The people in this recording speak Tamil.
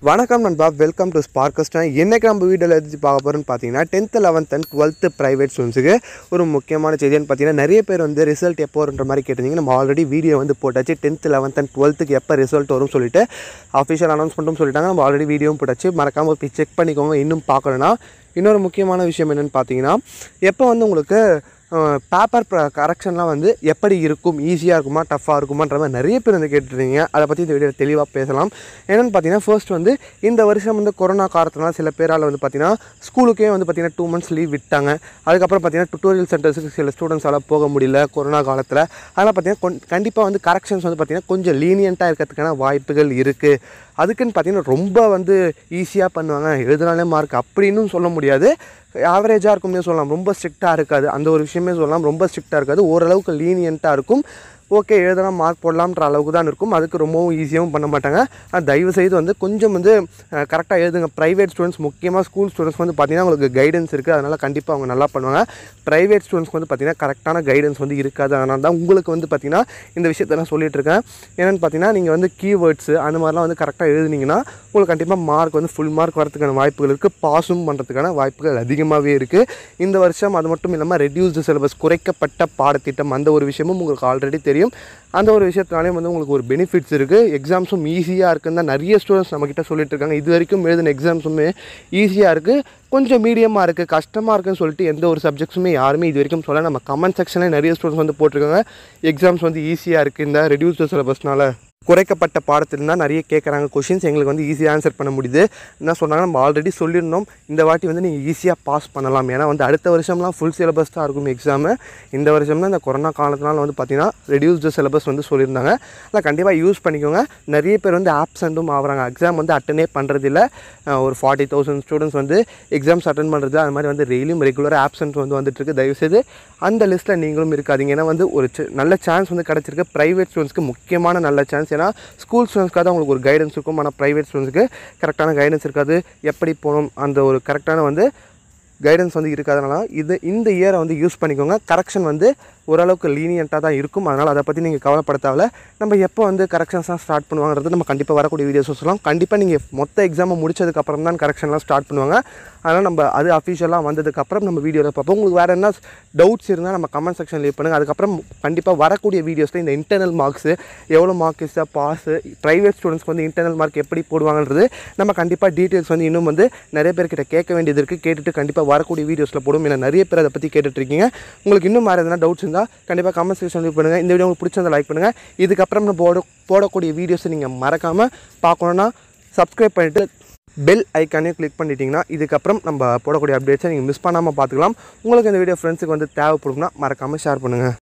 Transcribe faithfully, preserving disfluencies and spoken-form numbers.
வணக்கம் நண்பா, வெல்கம் டு Sparkerz. இன்னைக்கு நம்ம வீடியோவில் எது பார்க்க போகிறோம்னு பார்த்தீங்கன்னா tenth eleventh and twelfth private ஸ்டூடெண்ட்ஸுக்கு ஒரு முக்கியமான செய்தின்னு பார்த்தீங்கன்னா நிறைய பேர் வந்து ரிசல்ட் எப்போ வருன்ற மாதிரி கேட்டிருந்தீங்க. நம்ம ஆல்ரெடி வீடியோ வந்து போட்டாச்சு. டென்த் லெவன்த் அண்ட் டுவெல்த்துக்கு எப்போ ரிசல்ட் வரும்னு சொல்லிட்டு அஃபிஷியல் அனௌன்ஸ்மெண்ட்டும் சொல்லிட்டாங்க. நம்ம ஆல்ரெடி வீடியோவும் போட்டாச்சு. மறக்காமல் போய் செக் பண்ணிக்கோங்க. இன்னும் பார்க்கலன்னா இன்னொரு முக்கியமான விஷயம் என்னென்னு பார்த்தீங்கன்னா, எப்போ வந்து உங்களுக்கு பேப்பர் கரெக்ஷன்லாம் வந்து எப்படி இருக்கும், ஈஸியாக இருக்குமா டஃப்பாக இருக்குமான்ற மாதிரி நிறைய பேர் வந்து கேட்டுருந்தீங்க. அதை பற்றி இந்த வீடியோவில் தெளிவாக பேசலாம். என்னென்னு பார்த்தீங்கன்னா, ஃபர்ஸ்ட் வந்து இந்த வருஷம் வந்து கொரோனா காலத்தினால சில பேரால் வந்து பார்த்திங்கன்னா ஸ்கூலுக்கே வந்து பார்த்திங்கன்னா டூ மந்த்ஸ் லீவ் விட்டாங்க. அதுக்கப்புறம் பார்த்திங்கன்னா டுட்டோரியல் சென்டர்ஸுக்கு சில ஸ்டூடெண்ட்ஸால் போக முடியல கொரோனா காலத்தில். அதனால் பார்த்திங்கன்னா கண்டிப்பாக வந்து கரெக்ஷன்ஸ் வந்து பார்த்திங்கன்னா கொஞ்சம் லீனியண்ட்டாக இருக்கிறதுக்கான வாய்ப்புகள் இருக்குது. அதுக்குன்னு பார்த்திங்கன்னா ரொம்ப வந்து ஈஸியாக பண்ணுவாங்க, எழுதுனாலே மார்க் அப்படின்னு சொல்ல முடியாது. ஆவரேஜாக இருக்கும்னே சொல்லலாம். ரொம்ப ஸ்ட்ரிக்டாக இருக்காது, அந்த ஒரு விஷயமே சொல்லலாம். ரொம்ப ஸ்ட்ரிக்டாக இருக்காது, ஓரளவுக்கு லீனியண்ட்டாக இருக்கும். ஓகே, எழுதுனா மார்க் போடலாம்ன்ற அளவுக்கு தான் இருக்கும். அதுக்கு ரொம்பவும் ஈஸியாகவும் பண்ண மாட்டாங்க. தயவு செய்து வந்து கொஞ்சம் வந்து கரெக்டாக எழுதுங்க. ப்ரைவேட் ஸ்டூடெண்ட்ஸ், முக்கியமாக ஸ்கூல் ஸ்டூடெண்ட்ஸ் வந்து பார்த்திங்கன்னா உங்களுக்கு கைடன்ஸ் இருக்குது, அதனால் கண்டிப்பாக அவங்க நல்லா பண்ணுவாங்க. ப்ரைவேட் ஸ்டூடெண்ட்ஸ்க்கு வந்து பார்த்திங்கன்னா கரெக்டான கைடன்ஸ் வந்து இருக்காது. அதனால தான் உங்களுக்கு வந்து பார்த்திங்கன்னா இந்த விஷயத்தை நான் சொல்லிட்டு இருக்கேன். என்னென்னு பார்த்தீங்கன்னா, நீங்கள் வந்து கீவேர்ட்ஸு அந்த மாதிரிலாம் வந்து கரெக்டாக எழுதுனீங்கன்னா உங்களுக்கு கண்டிப்பாக மார்க் வந்து ஃபுல் மார்க் வரதுக்கான வாய்ப்புகள் இருக்குது. பாஸும் பண்ணுறதுக்கான வாய்ப்புகள் அதிகமாகவே இருக்குது இந்த வருஷம். அது மட்டும் இல்லாமல் ரெடியூஸ்டு சிலபஸ், குறைக்கப்பட்ட பாடத்திட்டம், அந்த ஒரு விஷயமும் உங்களுக்கு ஆல்ரெடி தெரியும். அந்த ஒரு விஷயத்தினாலேயும் வந்து உங்களுக்கு ஒரு பெனிஃபிட்ஸ் இருக்குது. எக்ஸாம்ஸும் ஈஸியாக இருக்குன்னு தான் நிறைய ஸ்டூடெண்ட்ஸ் நம்மக்கிட்ட சொல்லிட்டு இருக்காங்க. இது வரைக்கும் எழுதின எக்ஸாம்ஸுமே ஈஸியாக இருக்குது, கொஞ்சம் மீடியமாக இருக்குது, கஷ்டமாக இருக்குன்னு சொல்லிட்டு எந்த ஒரு சப்ஜெக்ட்ஸுமே யாருமே இது வரைக்கும் சொல்ல. நம்ம கமெண்ட் செக்ஷனில் நிறைய ஸ்டூடெண்ட்ஸ் வந்து போட்டிருக்காங்க எக்ஸாம்ஸ் வந்து ஈஸியாக இருக்குது இந்த ரெடியூஸ்டு சிலபஸ்னால. குறைக்கப்பட்ட பாடத்தில் தான் நிறைய கேட்குறாங்க கொஷின்ஸ், எங்களுக்கு வந்து ஈஸியாக ஆன்சர் பண்ண முடியுது. என்ன சொன்னாங்க, நம்ம ஆல்ரெடி சொல்லியிருந்தோம் இந்த வாட்டி வந்து நீங்கள் ஈஸியாக பாஸ் பண்ணலாம். ஏன்னா வந்து அடுத்த வருஷம்லாம் ஃபுல் சிலபஸ் தான் இருக்கும் எக்ஸாமு. இந்த வருஷம் தான் இந்த கொரோனா காலத்தினால வந்து பார்த்திங்கன்னா ரெடியூஸ்டு சிலபஸ் வந்து சொல்லியிருந்தாங்க. அதில் கண்டிப்பாக யூஸ் பண்ணிக்கோங்க. நிறைய பேர் வந்து ஆப்சண்ட்டும் ஆகிறாங்க, எக்ஸாம் வந்து அட்டனே பண்ணுறதில்ல. ஒரு ஃபார்ட்டி தௌசண்ட் ஸ்டூடெண்ட்ஸ் வந்து எக்ஸாம்ஸ் அட்டன் பண்ணுறது, அது மாதிரி வந்து டெய்லியும் ரெகுலராக ஆப்சண்ட் வந்து வந்துட்டுருக்கு. தயவுசெய்து அந்த லிஸ்ட்டில் நீங்களும் இருக்காதீங்க. ஏன்னா வந்து ஒரு நல்ல சான்ஸ் வந்து கிடச்சிருக்கு ப்ரைவேட் ஸ்டூடெண்ட்ஸ்க்கு, முக்கியமான நல்ல சான்ஸ். ஏன்னா ஸ்கூல் ஸ்டூடெண்ட்ஸ்க்காக தான் உங்களுக்கு ஒரு கைடன்ஸ் இருக்கும், ஆனால் ப்ரைவேட் ஸ்டூடெண்ட்ஸ்க்கு கரெக்டான கைடன்ஸ் இருக்காது. எப்படி போகணும் அந்த ஒரு கரெக்டான வந்து கைடன்ஸ் வந்து இருக்காதனால இது இந்த இயரை வந்து யூஸ் பண்ணிக்கோங்க. கரெக்ஷன் வந்து ஓரளவுக்கு லீனியண்ட்டாக தான் இருக்கும். அதனால் அதை பற்றி நீங்கள் கவலைப்பட தேவையில்ல. நம்ம எப்போ வந்து கரெக்ஷன்ஸ்லாம் ஸ்டார்ட் பண்ணுவாங்கிறது நம்ம கண்டிப்பாக வரக்கூடிய வீடியோஸ் சொல்லலாம். கண்டிப்பாக நீங்கள் மொத்த எக்ஸாமை முடிச்சதுக்கப்புறம் தான் கரெக்ஷன்லாம் ஸ்டார்ட் பண்ணுவாங்க. அதனால் நம்ம அது அஃபிஷியலாக வந்ததுக்கப்புறம் நம்ம வீடியோவில் பார்ப்போம். உங்களுக்கு வேறு என்ன டவுட்ஸ் இருந்தால் நம்ம கமெண்ட் செக்ஷன் லீவ் பண்ணுங்கள். அதுக்கப்புறம் கண்டிப்பாக வரக்கூடிய வீடியோஸில் இந்த இன்டர்னல் மார்க்ஸு, எவ்வளோ மார்க் இஸ்ஸாக பாஸு, ப்ரைவேட் ஸ்டூடெண்ட்ஸ்க்கு வந்து இன்டர்னல் மார்க் எப்படி போடுவாங்கன்றது நம்ம கண்டிப்பாக டீட்டெயில்ஸ் வந்து இன்னும் வந்து நிறைய பேர்கிட்ட கேட்க வேண்டியது இருக்குது. கேட்டுட்டு கண்டிப்பாக வரக்கூடிய வீடியோஸில் போடும். ஏன்னா நிறைய பேர் அதை பற்றி கேட்டுட்ருக்கீங்க. உங்களுக்கு இன்னும் வேறு எதனா டவுட்ஸ் இருந்தால் கண்டிப்பாக கமெண்ட் செக்ஷன் லீவ் பண்ணுங்கள். இந்த வீடியோ உங்களுக்கு பிடிச்சிருந்தா லைக் பண்ணுங்கள். இதுக்கப்புறம் நம்ம போட போடக்கூடிய வீடியோஸை நீங்கள் மறக்காமல் பார்க்கணுன்னா சப்ஸ்கிரைப் பண்ணிவிட்டு பெல் ஐக்கானையும் கிளிக் பண்ணிட்டீங்கன்னா இதுக்கப்புறம் நம்ம போடக்கூடிய அப்டேட்ஸை நீங்கள் மிஸ் பண்ணாமல் பார்த்துக்கலாம். உங்களுக்கு இந்த வீடியோ ஃப்ரெண்ட்ஸுக்கு வந்து தேவைப்படும்னா மறக்காமல் ஷேர் பண்ணுங்கள்.